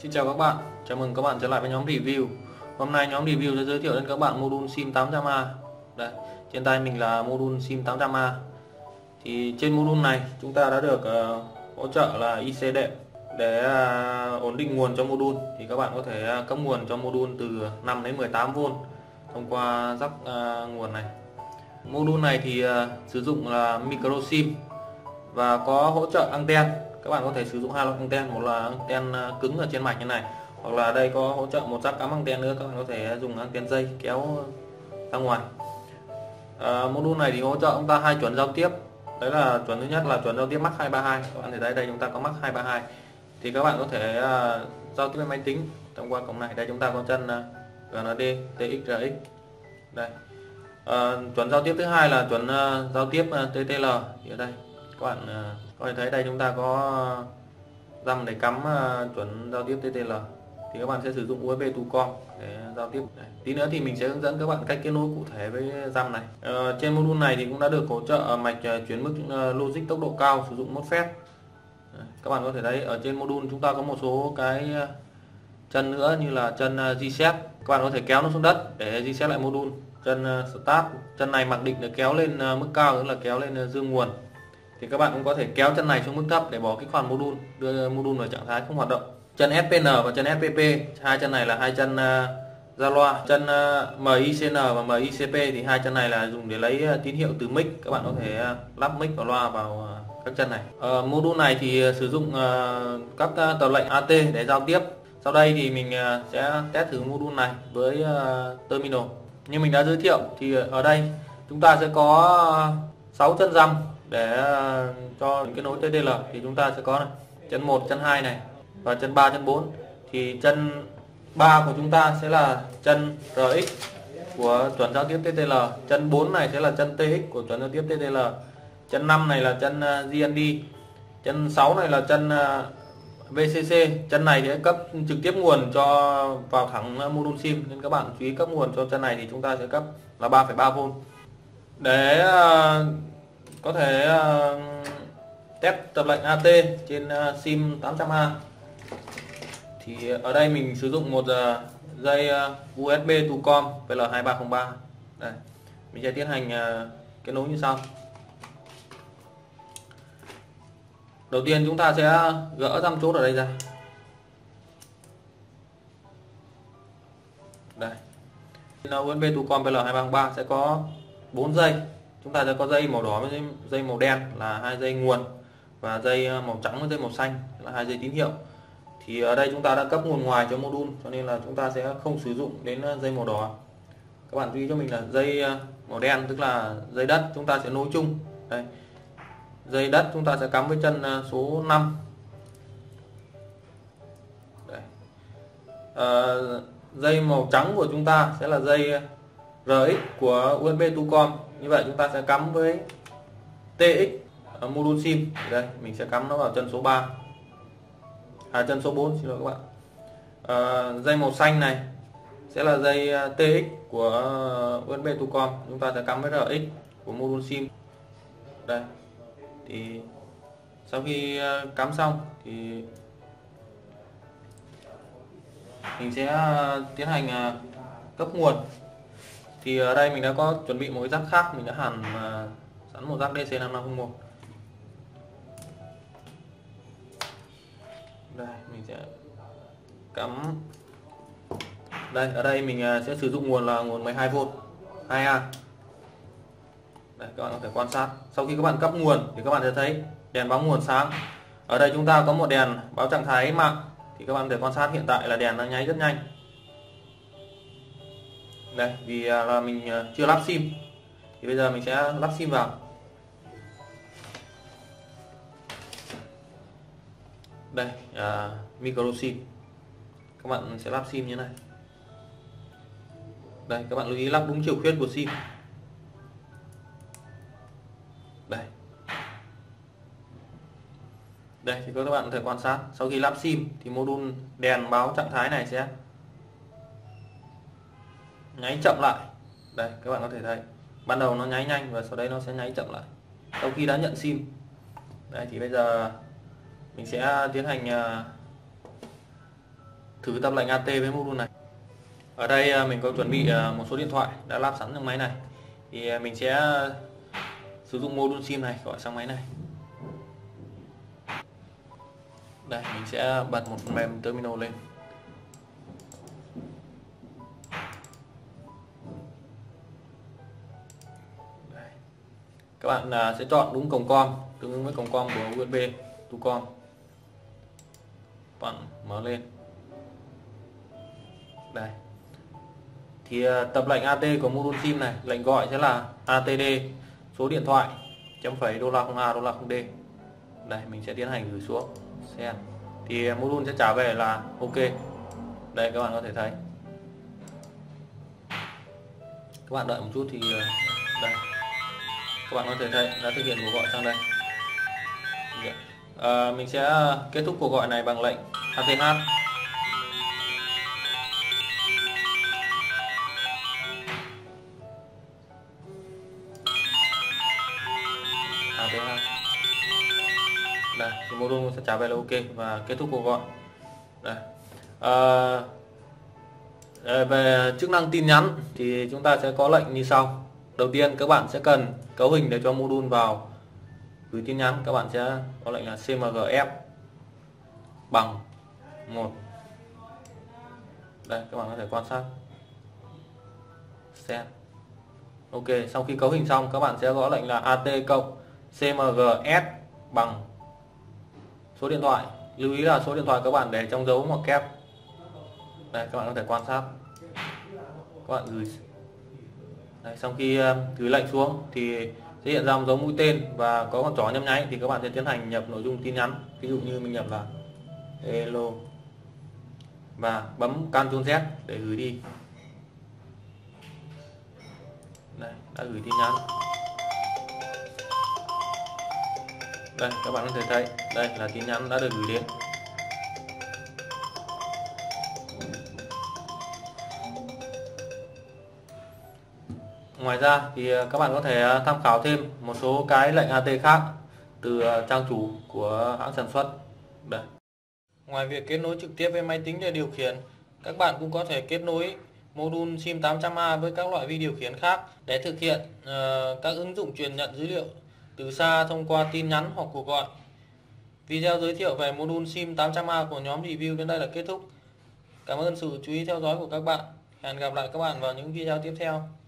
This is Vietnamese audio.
Xin chào các bạn, chào mừng các bạn trở lại với nhóm review. Hôm nay nhóm review sẽ giới thiệu đến các bạn module SIM 800A. Đây, trên tay mình là module SIM 800A. Thì trên module này chúng ta đã được hỗ trợ là IC đệm để ổn định nguồn cho module. Thì các bạn có thể cấp nguồn cho module từ 5 đến 18V thông qua jack nguồn này. Module này thì sử dụng là micro SIM và có hỗ trợ anten. Các bạn có thể sử dụng hai loại anten, một là anten cứng ở trên mạch như này, hoặc là đây có hỗ trợ một jack cắm anten nữa, các bạn có thể dùng anten dây kéo ra ngoài. Module này thì hỗ trợ chúng ta hai chuẩn giao tiếp. Đấy là chuẩn thứ nhất là chuẩn giao tiếp Mach 232. Các bạn thấy đây chúng ta có Mach 232 thì các bạn có thể giao tiếp với máy tính thông qua cổng này. Đây chúng ta có chân GND, TX, RX. Đây. Chuẩn giao tiếp thứ hai là chuẩn giao tiếp TTL. Thì ở đây các bạn có thể thấy đây chúng ta có răm để cắm chuẩn giao tiếp TTL. Thì các bạn sẽ sử dụng USB to com để giao tiếp. Tí nữa thì mình sẽ hướng dẫn các bạn cách kết nối cụ thể với răm này. Trên module này thì cũng đã được hỗ trợ mạch chuyển mức logic tốc độ cao sử dụng MOSFET. Các bạn có thể thấy ở trên module chúng ta có một số cái chân nữa như là chân reset. Các bạn có thể kéo nó xuống đất để reset lại module. Chân start, chân này mặc định để kéo lên mức cao, tức là kéo lên dương nguồn. Thì các bạn cũng có thể kéo chân này xuống mức thấp để bỏ kích hoạt module, đưa module vào trạng thái không hoạt động. Chân SPN và chân SPP, hai chân này là hai chân ra loa. Chân MICN và MICP thì hai chân này là dùng để lấy tín hiệu từ mic. Các bạn có thể lắp mic và loa vào các chân này. Module này thì sử dụng các tờ lệnh AT để giao tiếp. Sau đây thì mình sẽ test thử module này với terminal. Như mình đã giới thiệu thì ở đây chúng ta sẽ có 6 chân răm để cho kết nối TTL. Thì chúng ta sẽ có này, chân 1, chân 2 này và chân 3, chân 4. Thì chân 3 của chúng ta sẽ là chân RX của chuẩn giao tiếp TTL. Chân 4 này sẽ là chân TX của chuẩn giao tiếp TTL. Chân 5 này là chân GND. Chân 6 này là chân VCC. Chân này sẽ cấp trực tiếp nguồn cho vào thẳng module SIM, nên các bạn chú ý cấp nguồn cho chân này thì chúng ta sẽ cấp là 3,3V. Để có thể test tập lệnh AT trên SIM 800A thì ở đây mình sử dụng một dây USB to com PL2303. Đây, mình sẽ tiến hành kết nối như sau. Đầu tiên chúng ta sẽ gỡ răm chốt ở đây ra. Đây, USB to com PL2303 sẽ có 4 dây. Chúng ta sẽ có dây màu đỏ với dây màu đen là hai dây nguồn, và dây màu trắng với dây màu xanh là hai dây tín hiệu. Thì ở đây chúng ta đã cấp nguồn ngoài cho module, cho nên là chúng ta sẽ không sử dụng đến dây màu đỏ. Các bạn chú ý cho mình là dây màu đen tức là dây đất chúng ta sẽ nối chung. Đây, dây đất chúng ta sẽ cắm với chân số 5. Đây. Dây màu trắng của chúng ta sẽ là dây RX của USB to com. Như vậy chúng ta sẽ cắm với TX ở module SIM. Đây, mình sẽ cắm nó vào chân số 3. Chân số 4, xin lỗi các bạn. Dây màu xanh này sẽ là dây TX của USB to com. Chúng ta sẽ cắm với RX của module SIM. Đây. Thì sau khi cắm xong thì mình sẽ tiến hành cấp nguồn. Thì ở đây mình đã có chuẩn bị một cái jack khác, mình đã hàn sẵn một jack DC5501. Đây, mình sẽ cắm. Đây, ở đây mình sẽ sử dụng nguồn là nguồn 12V 2A. Đây, các bạn có thể quan sát. Sau khi các bạn cấp nguồn thì các bạn sẽ thấy đèn báo nguồn sáng. Ở đây chúng ta có một đèn báo trạng thái mạng. Thì các bạn có thể quan sát hiện tại là đèn nó nháy rất nhanh. Đây, vì là mình chưa lắp sim thì bây giờ mình sẽ lắp sim vào. Đây, micro sim. Các bạn sẽ lắp sim như này. Đây, các bạn lưu ý lắp đúng chiều khuyết của sim. Đây. Đây thì các bạn có thể quan sát, sau khi lắp sim thì module đèn báo trạng thái này sẽ nháy chậm lại. Đây, các bạn có thể thấy ban đầu nó nháy nhanh và sau đấy nó sẽ nháy chậm lại sau khi đã nhận sim. Đây thì bây giờ mình sẽ tiến hành thử tập lệnh AT với module này. Ở đây mình có chuẩn bị một số điện thoại đã lắp sẵn trong máy này, thì mình sẽ sử dụng module sim này gọi sang máy này. Đây, mình sẽ bật một phần mềm terminal lên. Đây. Các bạn sẽ chọn đúng cổng com tương ứng với cổng com của USB to com. Bạn mở lên. Đây. Thì tập lệnh AT của module sim này, lệnh gọi sẽ là ATD số điện thoại $0A$0D. Đây, mình sẽ tiến hành gửi xuống send. Thì module sẽ trả về là OK. Đây, các bạn có thể thấy. Các bạn đợi một chút thì đây, các bạn có thể thấy đã thực hiện cuộc gọi sang đây. Mình sẽ kết thúc cuộc gọi này bằng lệnh ATH. Đây, thì module sẽ trả về là OK và kết thúc cuộc gọi. Đây. Về chức năng tin nhắn thì chúng ta sẽ có lệnh như sau. Đầu tiên các bạn sẽ cần cấu hình để cho module vào gửi tin nhắn. Các bạn sẽ có lệnh là cmgf bằng 1. Đây, các bạn có thể quan sát. Send. OK, sau khi cấu hình xong các bạn sẽ gõ lệnh là at cộng cmgs bằng số điện thoại. Lưu ý là số điện thoại các bạn để trong dấu ngoặc kép. Đây, các bạn có thể quan sát. Các bạn gửi. Đây, sau khi gửi lệnh xuống thì sẽ hiện ra một dấu mũi tên và có con chó nhấp nháy, thì các bạn sẽ tiến hành nhập nội dung tin nhắn. Ví dụ như mình nhập là hello và bấm Ctrl Z để gửi đi. Đây, đã gửi tin nhắn. Đây, các bạn có thể thấy đây là tin nhắn đã được gửi đến. Ngoài ra thì các bạn có thể tham khảo thêm một số cái lệnh AT khác từ trang chủ của hãng sản xuất. Đây. Ngoài việc kết nối trực tiếp với máy tính để điều khiển, các bạn cũng có thể kết nối module SIM 800A với các loại vi điều khiển khác để thực hiện các ứng dụng truyền nhận dữ liệu từ xa thông qua tin nhắn hoặc cuộc gọi. Video giới thiệu về module SIM 800A của nhóm review đến đây là kết thúc. Cảm ơn sự chú ý theo dõi của các bạn. Hẹn gặp lại các bạn vào những video tiếp theo.